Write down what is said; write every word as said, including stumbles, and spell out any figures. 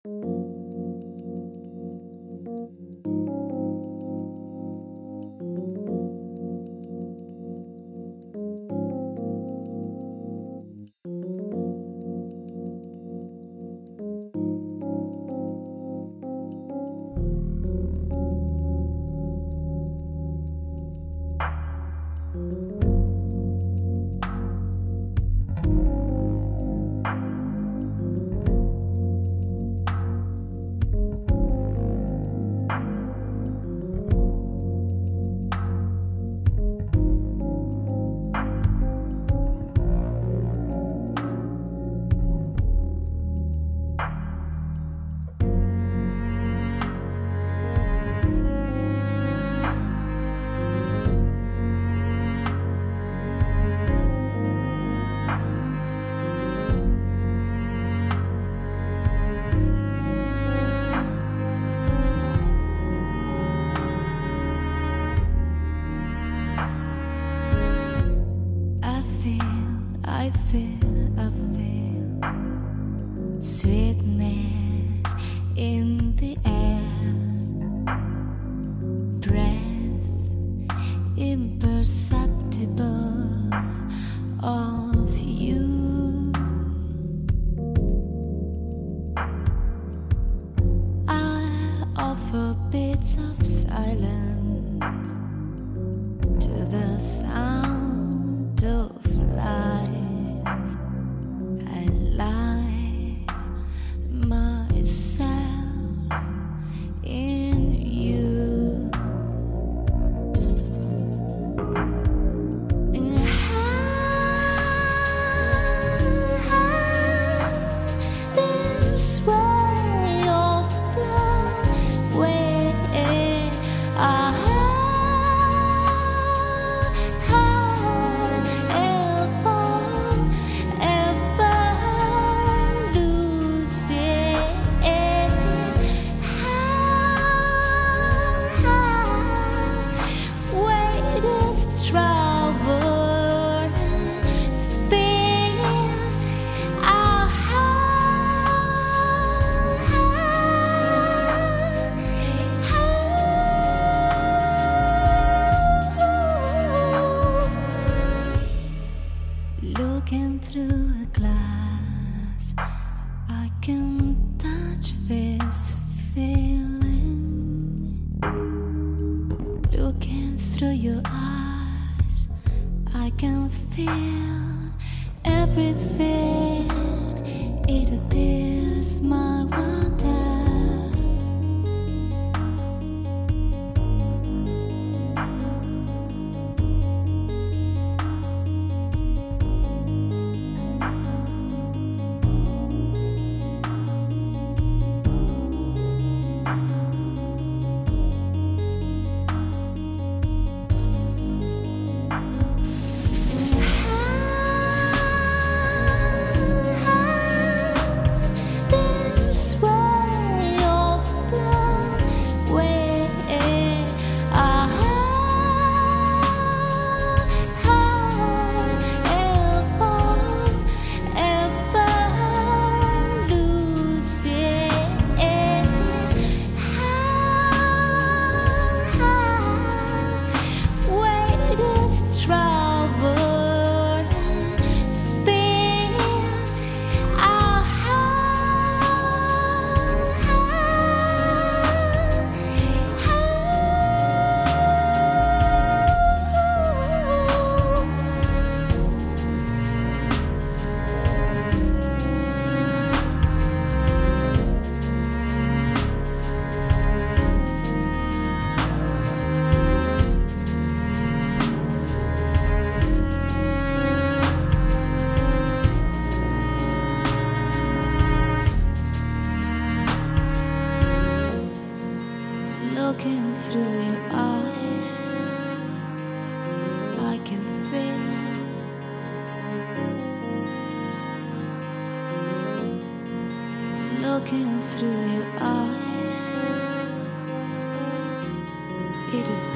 I feel, I feel sweetness in the air, breath imperceptible of you. I offer bits of silence to the sound of life. I lie myself in you. This way of love, where I looking through a glass, I can touch this feeling. Looking through your eyes, I can feel everything. It appears my wonder. Looking through your eyes, I can feel. Looking through your eyes, it